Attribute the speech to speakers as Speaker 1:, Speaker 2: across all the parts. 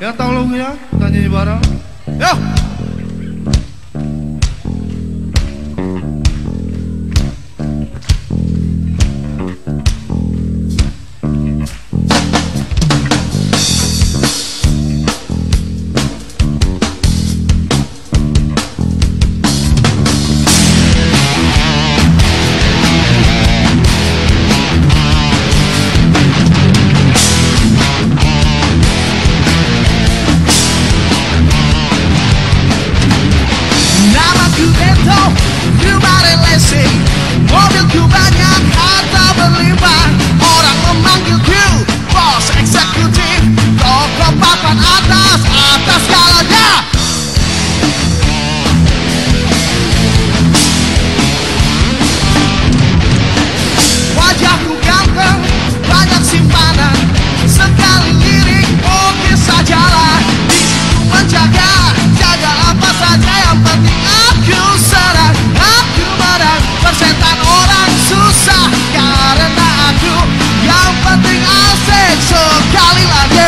Speaker 1: Yang tahu lagunya, kita nyanyi bareng. Yo!
Speaker 2: Mobilku banyak, harta berlimpah. Orang memanggilku bos eksekutif. Toko papan atas, atas skalanya. Wajahku ganteng, banyak simpanan. Sekali lirik, oke sajalah. Diriku menjaga, jaga apa saja. Yang penting aku senang, aku menang. Persetan orang susah karena aku. Yang penting asik sekali lagi.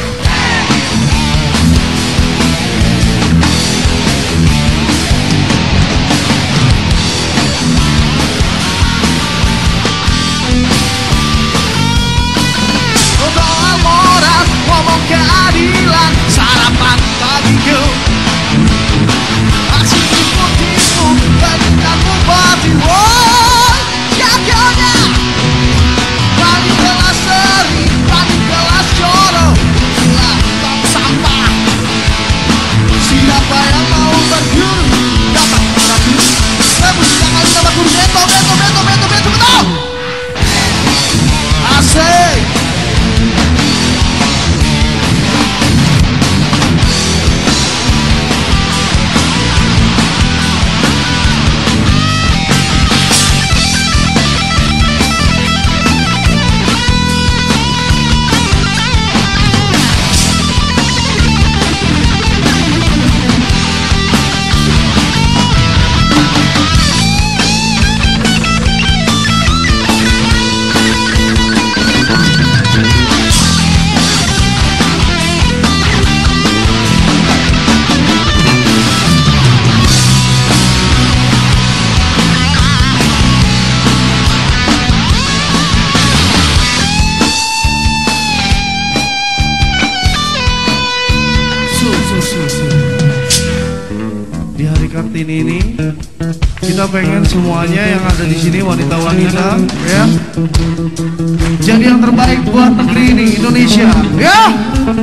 Speaker 2: Untuk moral, ngomong keadilan, sarapan bagiku. Aksi tipu-tipu, peningkatmu bati. Woi, jagonya. Paling kelas seri, paling kelas coro. Itulah tong sampah. Siapa yang mau berguru, dapat padaku. Rebus jangan tambah guru. Beto, beto, beto, beto, beto, beto. Asik.
Speaker 1: Di hari Kartini ini kita pengen semuanya yang ada di sini wanita-wanita ya jadi yang terbaik buat negeri ini Indonesia ya.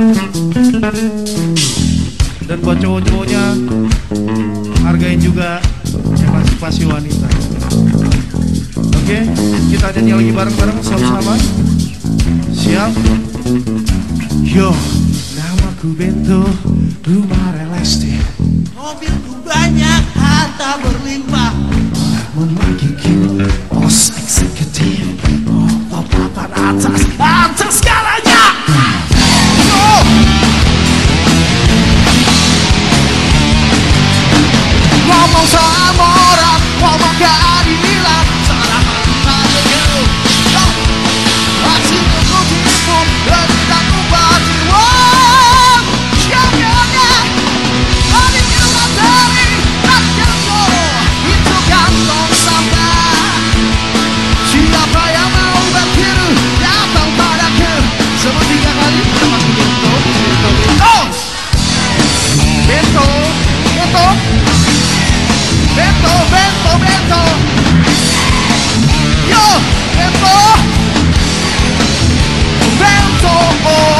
Speaker 1: Dan buat cowok-cowoknya hargain juga emansipasi wanita. Oke, kita nyanyi lagi bareng-bareng sama-sama. Siap? Yo, namaku Bento, rumah relesti.
Speaker 2: Mobilku banyak, harta berlimpah.
Speaker 1: Orang memanggilku bos eksekutif.
Speaker 2: Oh, papan atas, atas skalanya. Oh. Ngomong soal moral, ngomong keadilan, sarapan bagiku. Aksi tipu-tipu, peningkatmu bati. Wow, jagonya. Paling kelas seri, rakyat coro. Itu kantong sampah. Siapa yang mau berkiru, datang padaku. Sebut 3 kali, namaku Bento, Bento, Bento. Bento, Bento. Bento, Bento, Bento. Yo, Bento. Bento, oh.